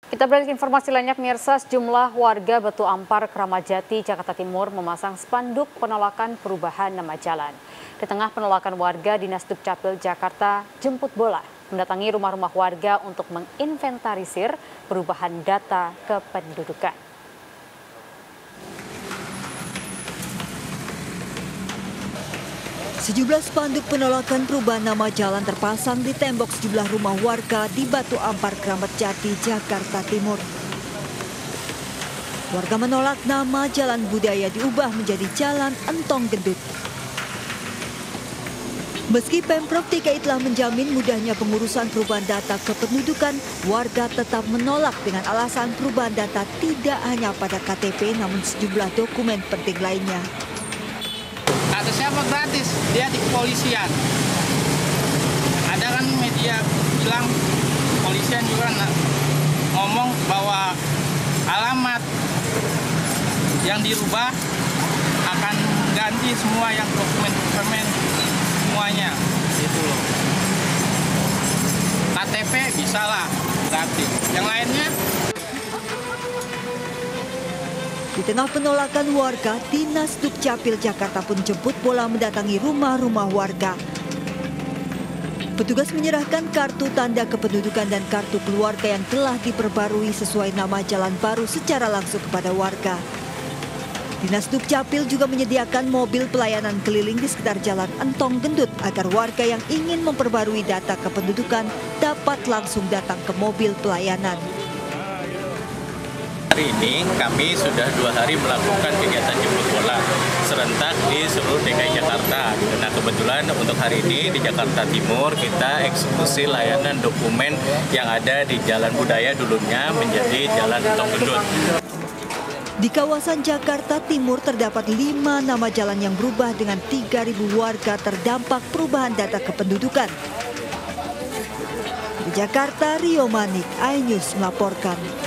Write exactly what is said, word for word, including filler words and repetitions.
Kita beralih ke informasi lainnya, pemirsa. Sejumlah warga Batu Ampar, Kramat Jati, Jakarta Timur memasang spanduk penolakan perubahan nama jalan. Di tengah penolakan warga, Dinas Dukcapil Jakarta jemput bola mendatangi rumah-rumah warga untuk menginventarisir perubahan data kependudukan. Sejumlah spanduk penolakan perubahan nama jalan terpasang di tembok sejumlah rumah warga di Batu Ampar, Kramat Jati, Jakarta Timur. Warga menolak nama Jalan Budaya diubah menjadi Jalan Entong Gendut. Meski Pemprov D K I telah menjamin mudahnya pengurusan perubahan data kependudukan, warga tetap menolak dengan alasan perubahan data tidak hanya pada K T P namun sejumlah dokumen penting lainnya. Kata siapa gratis, dia di kepolisian. Ada kan media bilang, kepolisian juga ngomong bahwa alamat yang dirubah akan ganti semua yang dokumen-dokumen semuanya. Gitu loh. K T P bisa lah, gratis. Yang lainnya. Di tengah penolakan warga, Dinas Dukcapil Jakarta pun jemput bola mendatangi rumah-rumah warga. Petugas menyerahkan kartu tanda kependudukan dan kartu keluarga yang telah diperbarui sesuai nama jalan baru secara langsung kepada warga. Dinas Dukcapil juga menyediakan mobil pelayanan keliling di sekitar Jalan Entong Gendut agar warga yang ingin memperbarui data kependudukan dapat langsung datang ke mobil pelayanan. Hari ini kami sudah dua hari melakukan kegiatan jemput bola serentak di seluruh D K I Jakarta. Nah kebetulan untuk hari ini di Jakarta Timur kita eksekusi layanan dokumen yang ada di Jalan Budaya dulunya menjadi Jalan Entong Gendut. Di kawasan Jakarta Timur terdapat lima nama jalan yang berubah dengan tiga ribu warga terdampak perubahan data kependudukan. Di Jakarta, Rio Manik, iNews melaporkan.